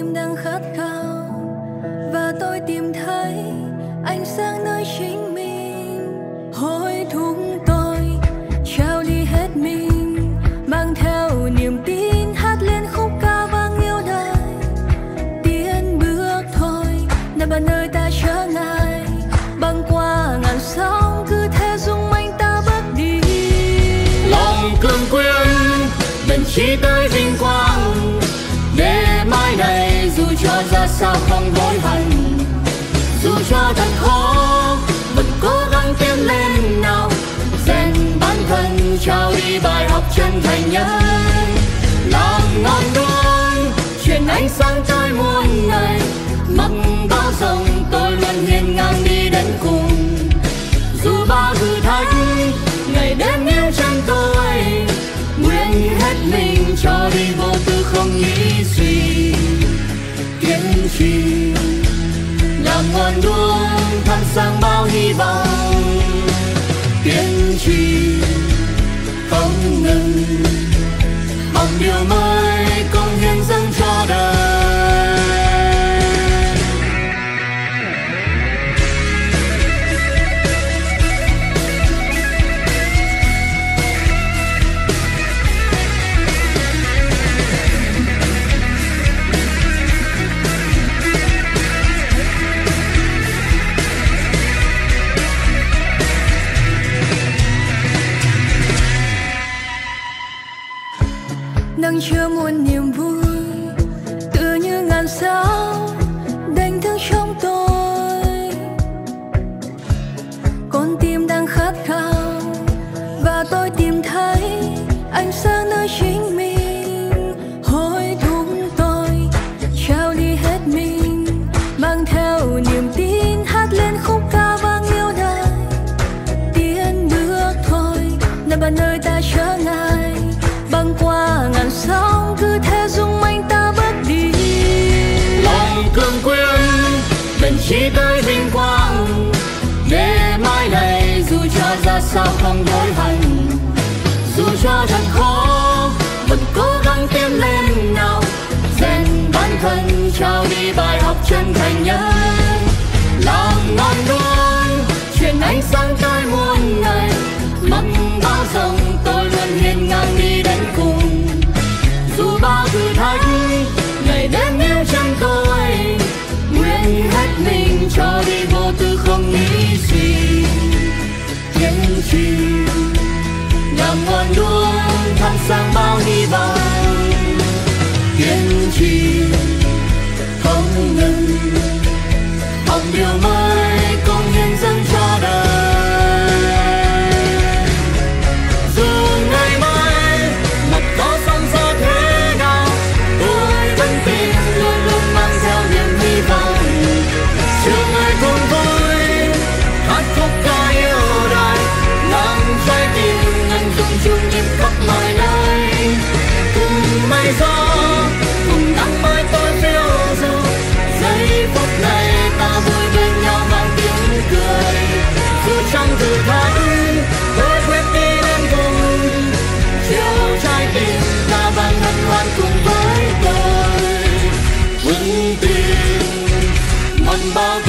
tim đang khát khao và tôi tìm thấy ánh sáng nơi chính mình. Hối thúc tôi trao đi hết mình, mang theo niềm tin hát lên khúc ca vang yêu đời. Tiến bước thôi nơi bao nơi ta chớ ngại, băng qua ngàn sóng cứ thế dung anh ta bước đi. Lòng cương quyết bền chí tới vinh quang, để mai này dù cho ra sao không hối hận. Dù cho thật khó vẫn cố gắng tiến lên nào, rèn bản thân trao đi bài học chân thành nhất. Làm ngọn đuốc truyền ánh sáng tới muôn ngày, mặc bao dòng tôi luôn hiên ngang đi đến cùng. Dù bao thử thách ngày đêm yêu chân tôi, nguyện hết mình cho đi vô tư không nghĩ gì. Kiên trì làm ngọn đuốc thắp sáng bao hy vọng, kiên trì không ngừng học điều mới công hiến dâng cho đời. Nắng chứa muôn niềm vui tựa như ngàn sao đánh thức trong tôi. Con tim đang khát khao và tôi tìm thấy ánh sáng nơi chính mình. Hối thúc tôi trao đi hết mình, mang theo niềm tin hát lên khúc ca vang yêu đời. Tiến bước thôi nơi bao nơi ta chớ ngại, băng qua ngàn sóng cứ thế dung anh ta bước đi. Lòng cương quyết bền chí tới vinh quang, để mai này dù cho ra sao không hối hận. Dù cho thật khó vẫn cố gắng tiến lên nào, rèn bản thân trao đi bài học chân thành nhất. Làm ngọn đuốc truyền ánh sáng tới muôn ngày, mặc bao dòng tôi luôn hiên ngang đi đến cùng. Dù bao thử thách ngày đêm yêu chân tôi, nguyện hết mình cho đi vô tư không nghĩ gì. Kiên trì làm ngọn đuốc thắp sáng bao hy vọng, kiên trì không ngừng học điều mới công hiến dâng cho đời. Dù ngày mai mặt có sóng gió thế nào, tôi vẫn tin luôn luôn mang theo niềm hy vọng. Chiều ngày cùng vui hát khúc ca yêu đời, làm trái tim ngân rung chung nhịp khắp mọi nơi. Cùng mây gió cùng nắng mới tôi phiêu du, giây phút này ta vui bên nhau mang tiếng cười. Dù trong thử thách tôi quyết đi đến cùng, chiều trái tim ta vang hân hoan cùng với tôi. Vững tin mòn bao